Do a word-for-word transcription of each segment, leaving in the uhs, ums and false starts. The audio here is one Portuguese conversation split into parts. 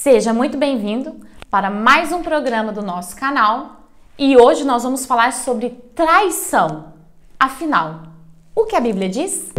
Seja muito bem-vindo para mais um programa do nosso canal e hoje nós vamos falar sobre traição. Afinal, o que a Bíblia diz?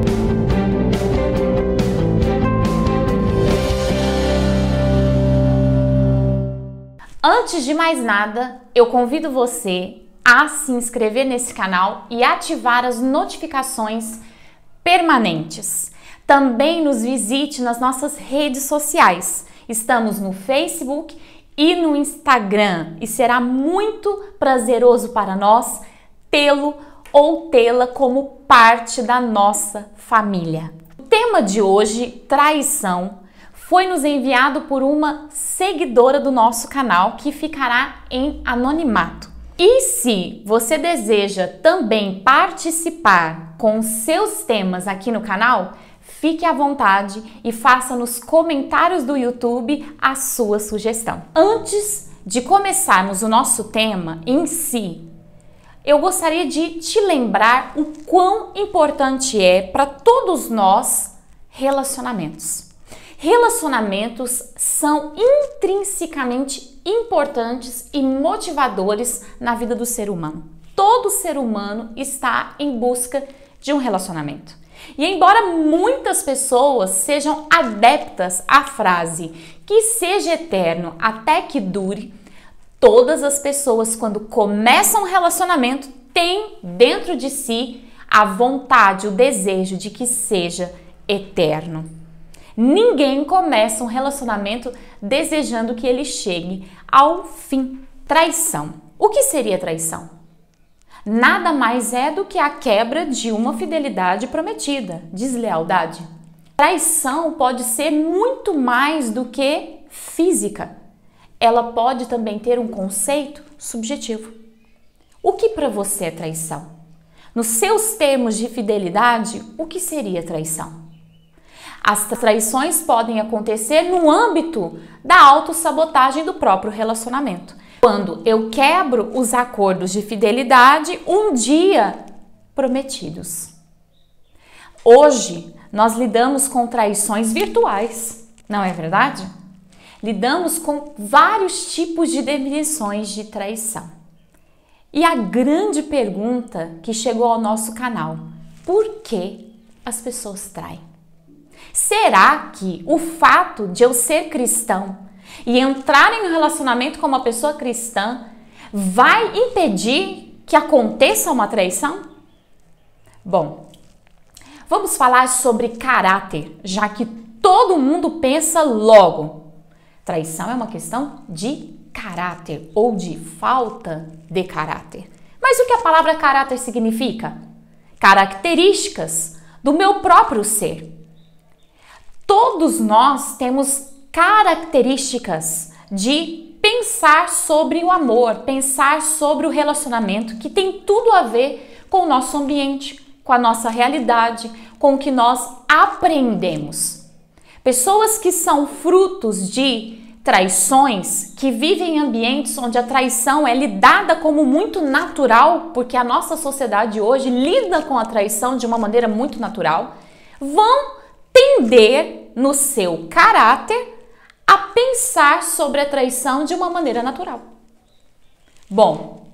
Antes de mais nada, eu convido você a se inscrever nesse canal e ativar as notificações permanentes. Também nos visite nas nossas redes sociais. Estamos no Facebook e no Instagram e será muito prazeroso para nós tê-lo ou tê-la como parte da nossa família. O tema de hoje, traição, foi nos enviado por uma seguidora do nosso canal que ficará em anonimato. E se você deseja também participar com seus temas aqui no canal, fique à vontade e faça nos comentários do YouTube a sua sugestão. Antes de começarmos o nosso tema em si, eu gostaria de te lembrar o quão importante é para todos nós relacionamentos. Relacionamentos são intrinsecamente importantes e motivadores na vida do ser humano. Todo ser humano está em busca de um relacionamento. E embora muitas pessoas sejam adeptas à frase que seja eterno até que dure, todas as pessoas, quando começam um relacionamento, têm dentro de si a vontade, o desejo de que seja eterno. Ninguém começa um relacionamento desejando que ele chegue ao fim. Traição. O que seria traição? Nada mais é do que a quebra de uma fidelidade prometida, deslealdade. Traição pode ser muito mais do que física. Ela pode também ter um conceito subjetivo. O que para você é traição? Nos seus termos de fidelidade, o que seria traição? As traições podem acontecer no âmbito da autossabotagem do próprio relacionamento. Quando eu quebro os acordos de fidelidade um dia prometidos. Hoje, nós lidamos com traições virtuais, não é verdade? Lidamos com vários tipos de definições de traição. E a grande pergunta que chegou ao nosso canal: por que as pessoas traem? Será que o fato de eu ser cristão e entrar em um relacionamento com uma pessoa cristã vai impedir que aconteça uma traição? Bom, vamos falar sobre caráter, já que todo mundo pensa logo. Traição é uma questão de caráter ou de falta de caráter. Mas o que a palavra caráter significa? Características do meu próprio ser. Todos nós temos características de pensar sobre o amor, pensar sobre o relacionamento, que tem tudo a ver com o nosso ambiente, com a nossa realidade, com o que nós aprendemos. Pessoas que são frutos de traições, que vivem em ambientes onde a traição é lidada como muito natural, porque a nossa sociedade hoje lida com a traição de uma maneira muito natural, vão tender no seu caráter a pensar sobre a traição de uma maneira natural. Bom,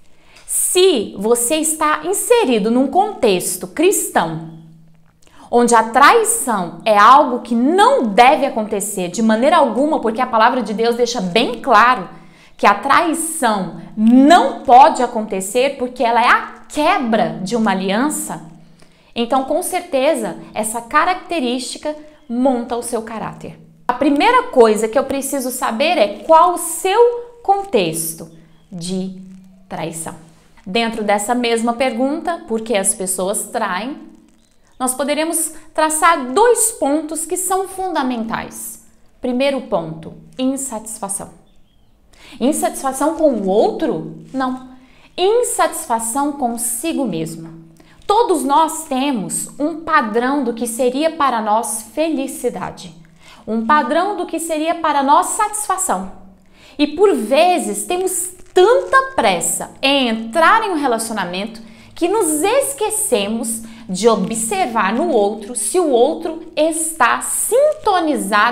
se você está inserido num contexto cristão, onde a traição é algo que não deve acontecer de maneira alguma, porque a palavra de Deus deixa bem claro que a traição não pode acontecer porque ela é a quebra de uma aliança, então com certeza essa característica monta o seu caráter. A primeira coisa que eu preciso saber é qual o seu contexto de traição. Dentro dessa mesma pergunta, por que as pessoas traem, nós poderemos traçar dois pontos que são fundamentais. Primeiro ponto, insatisfação. Insatisfação com o outro? Não. Insatisfação consigo mesmo. Todos nós temos um padrão do que seria para nós felicidade, um padrão do que seria para nós satisfação. E por vezes temos tanta pressa em entrar em um relacionamento que nos esquecemos de observar no outro se o outro está sintonizado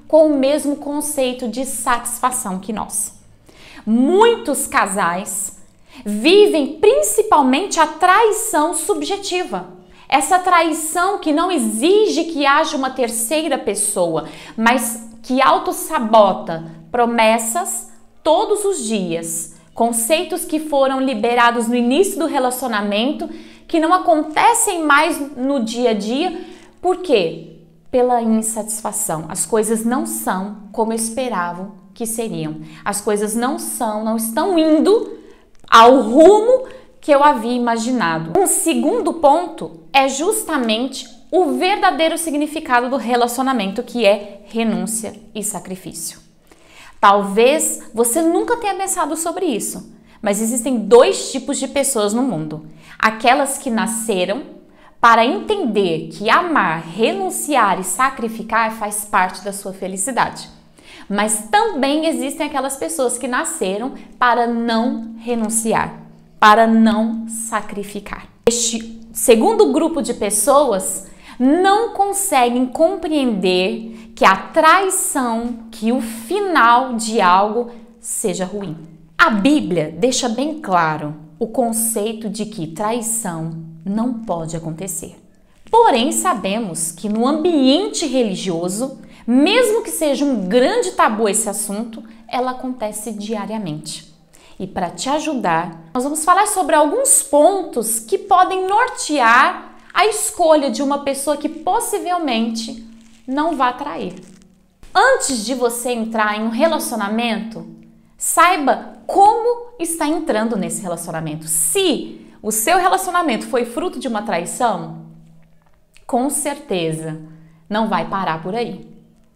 com o mesmo conceito de satisfação que nós. Muitos casais vivem principalmente a traição subjetiva. Essa traição que não exige que haja uma terceira pessoa, mas que autossabota promessas todos os dias, conceitos que foram liberados no início do relacionamento, que não acontecem mais no dia a dia. Por quê? Pela insatisfação. As coisas não são como esperavam que seriam. As coisas não são, não estão indo ao rumo que eu havia imaginado. Um segundo ponto é justamente o verdadeiro significado do relacionamento, que é renúncia e sacrifício. Talvez você nunca tenha pensado sobre isso, mas existem dois tipos de pessoas no mundo. Aquelas que nasceram para entender que amar, renunciar e sacrificar faz parte da sua felicidade. Mas também existem aquelas pessoas que nasceram para não renunciar, para não sacrificar. Este segundo grupo de pessoas não conseguem compreender que a traição, que o final de algo seja ruim. A Bíblia deixa bem claro o conceito de que traição não pode acontecer. Porém, sabemos que no ambiente religioso, mesmo que seja um grande tabu esse assunto, ela acontece diariamente. E para te ajudar, nós vamos falar sobre alguns pontos que podem nortear a escolha de uma pessoa que possivelmente não vai trair. Antes de você entrar em um relacionamento, saiba como está entrando nesse relacionamento. Se o seu relacionamento foi fruto de uma traição, com certeza não vai parar por aí.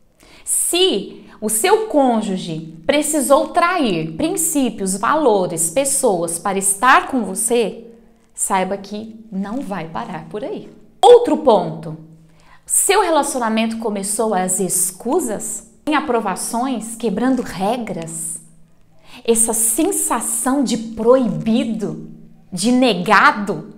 Se o seu cônjuge precisou trair princípios, valores, pessoas para estar com você, saiba que não vai parar por aí. Outro ponto, seu relacionamento começou às escusas, em aprovações, quebrando regras, essa sensação de proibido, de negado,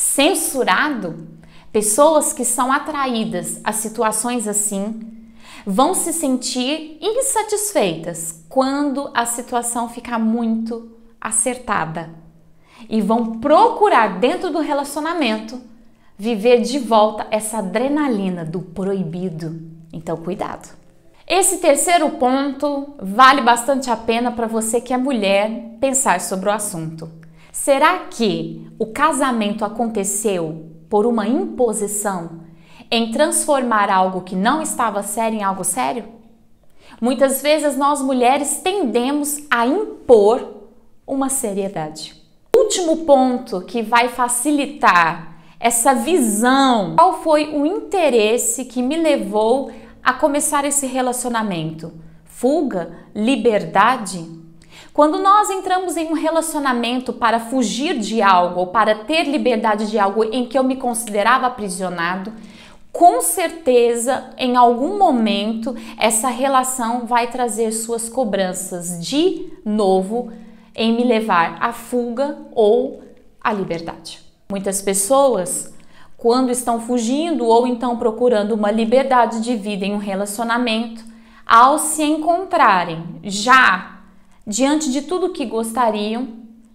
censurado. Pessoas que são atraídas a situações assim vão se sentir insatisfeitas quando a situação ficar muito acertada e vão procurar dentro do relacionamento viver de volta essa adrenalina do proibido. Então, cuidado. Esse terceiro ponto vale bastante a pena para você que é mulher pensar sobre o assunto. Será que o casamento aconteceu por uma imposição em transformar algo que não estava sério em algo sério? Muitas vezes nós mulheres tendemos a impor uma seriedade. Último ponto que vai facilitar essa visão. Qual foi o interesse que me levou a começar esse relacionamento? Fuga? Liberdade? Quando nós entramos em um relacionamento para fugir de algo ou para ter liberdade de algo em que eu me considerava aprisionado, com certeza, em algum momento, essa relação vai trazer suas cobranças de novo em me levar à fuga ou à liberdade. Muitas pessoas, quando estão fugindo ou então procurando uma liberdade de vida em um relacionamento, ao se encontrarem já diante de tudo que gostariam,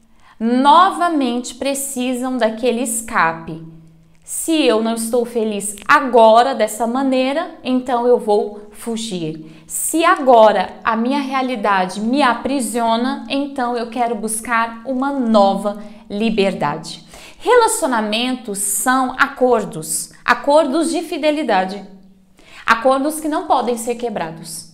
novamente precisam daquele escape. Se eu não estou feliz agora dessa maneira, então eu vou fugir. Se agora a minha realidade me aprisiona, então eu quero buscar uma nova liberdade. Relacionamentos são acordos, acordos de fidelidade, acordos que não podem ser quebrados.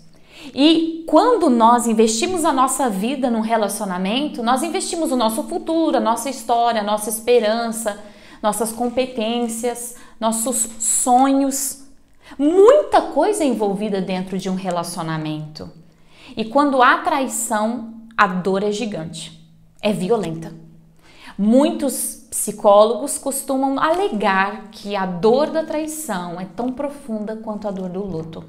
E quando nós investimos a nossa vida num relacionamento, nós investimos o nosso futuro, a nossa história, a nossa esperança, nossas competências, nossos sonhos. Muita coisa é envolvida dentro de um relacionamento. E quando há traição, a dor é gigante, é violenta. Muitos psicólogos costumam alegar que a dor da traição é tão profunda quanto a dor do luto.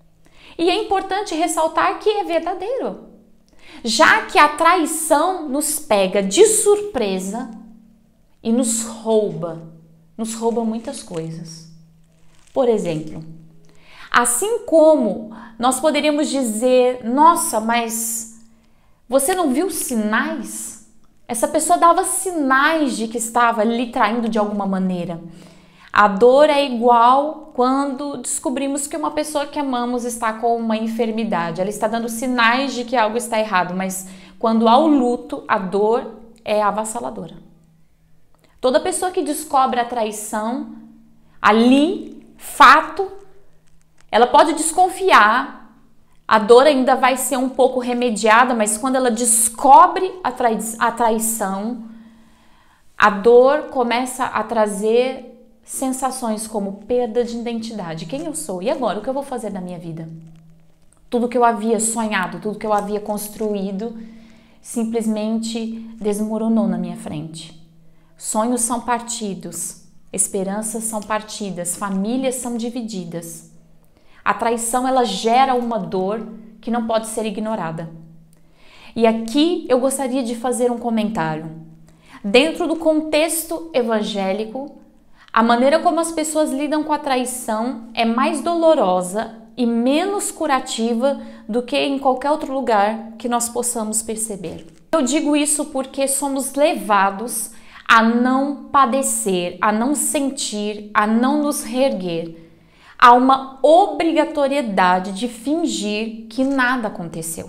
E é importante ressaltar que é verdadeiro, já que a traição nos pega de surpresa e nos rouba, nos rouba muitas coisas. Por exemplo, Assim como nós poderíamos dizer, nossa, mas você não viu sinais? Essa pessoa dava sinais de que estava lhe traindo de alguma maneira. A dor é igual quando descobrimos que uma pessoa que amamos está com uma enfermidade. Ela está dando sinais de que algo está errado, mas quando há o luto, a dor é avassaladora. Toda pessoa que descobre a traição, ali, fato, ela pode desconfiar, a dor ainda vai ser um pouco remediada, mas quando ela descobre a, trai a traição, a dor começa a trazer sensações como perda de identidade. Quem eu sou? E agora? O que eu vou fazer da minha vida? Tudo que eu havia sonhado, tudo que eu havia construído, simplesmente desmoronou na minha frente. Sonhos são partidos, esperanças são partidas, famílias são divididas. A traição, ela gera uma dor que não pode ser ignorada. E aqui eu gostaria de fazer um comentário. Dentro do contexto evangélico, a maneira como as pessoas lidam com a traição é mais dolorosa e menos curativa do que em qualquer outro lugar que nós possamos perceber. Eu digo isso porque somos levados a não padecer, a não sentir, a não nos reerguer. Há uma obrigatoriedade de fingir que nada aconteceu.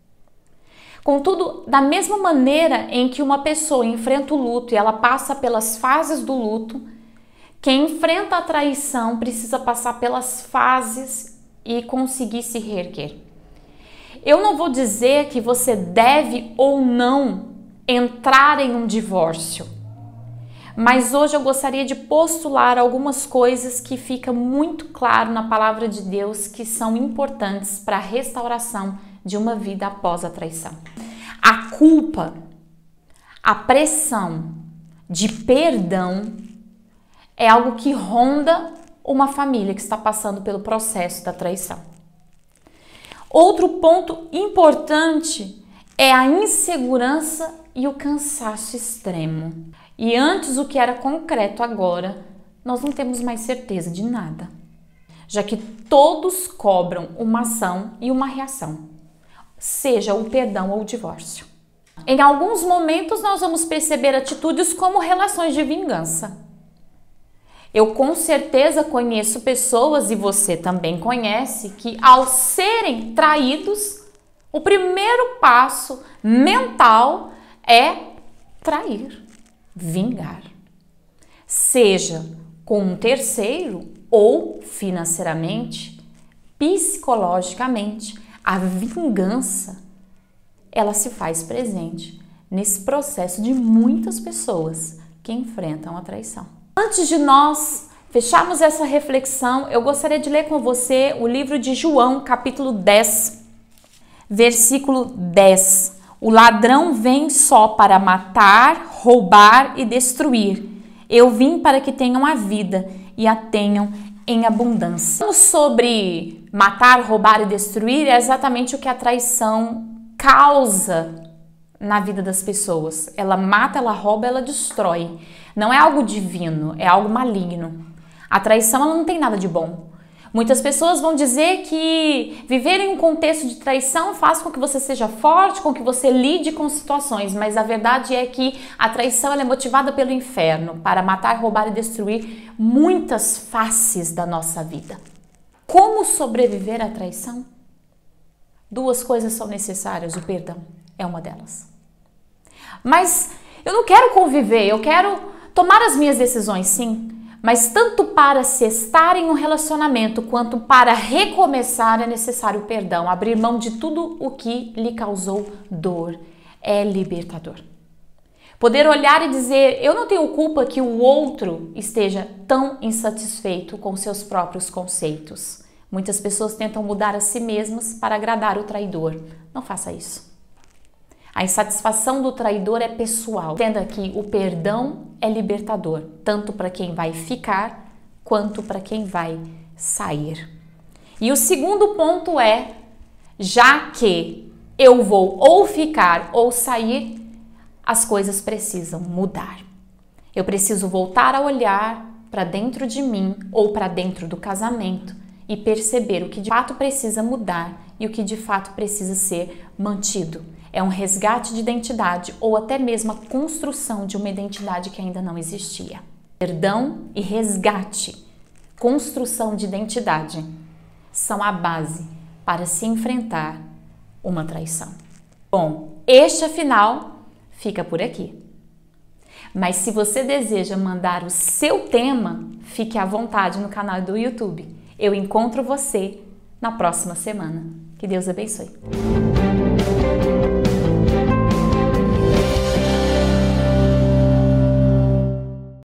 Contudo, da mesma maneira em que uma pessoa enfrenta o luto e ela passa pelas fases do luto, quem enfrenta a traição precisa passar pelas fases e conseguir se reerguer. Eu não vou dizer que você deve ou não entrar em um divórcio, mas hoje eu gostaria de postular algumas coisas que fica muito claro na palavra de Deus que são importantes para a restauração de uma vida após a traição. A culpa, a pressão de perdão é algo que ronda uma família que está passando pelo processo da traição. Outro ponto importante é a insegurança e o cansaço extremo. E antes o que era concreto, agora nós não temos mais certeza de nada, já que todos cobram uma ação e uma reação, seja o perdão ou o divórcio. Em alguns momentos nós vamos perceber atitudes como relações de vingança. Eu com certeza conheço pessoas, e você também conhece, que ao serem traídos, o primeiro passo mental é trair, vingar. Seja com um terceiro ou financeiramente, psicologicamente, a vingança, ela se faz presente nesse processo de muitas pessoas que enfrentam a traição. Antes de nós fecharmos essa reflexão, eu gostaria de ler com você o livro de João, capítulo dez, versículo dez. O ladrão vem só para matar, roubar e destruir. Eu vim para que tenham a vida e a tenham em abundância. Sobre matar, roubar e destruir é exatamente o que a traição causa na vida das pessoas. Ela mata, ela rouba, ela destrói. Não é algo divino, é algo maligno. A traição, ela não tem nada de bom. Muitas pessoas vão dizer que viver em um contexto de traição faz com que você seja forte, com que você lide com situações, mas a verdade é que a traição, ela é motivada pelo inferno para matar, roubar e destruir muitas faces da nossa vida. Como sobreviver à traição? Duas coisas são necessárias, o perdão é uma delas. Mas eu não quero conviver, eu quero tomar as minhas decisões, sim, mas tanto para se estar em um relacionamento quanto para recomeçar é necessário perdão. Abrir mão de tudo o que lhe causou dor é libertador. Poder olhar e dizer, eu não tenho culpa que o outro esteja tão insatisfeito com seus próprios conceitos. Muitas pessoas tentam mudar a si mesmas para agradar o traidor. Não faça isso. A insatisfação do traidor é pessoal. Entenda que o perdão é libertador, tanto para quem vai ficar, quanto para quem vai sair. E o segundo ponto é, já que eu vou ou ficar ou sair, as coisas precisam mudar. Eu preciso voltar a olhar para dentro de mim ou para dentro do casamento e perceber o que de fato precisa mudar e o que de fato precisa ser mantido. É um resgate de identidade ou até mesmo a construção de uma identidade que ainda não existia. Perdão e resgate, construção de identidade, são a base para se enfrentar uma traição. Bom, este afinal fica por aqui. Mas se você deseja mandar o seu tema, fique à vontade no canal do YouTube. Eu encontro você na próxima semana. Que Deus abençoe.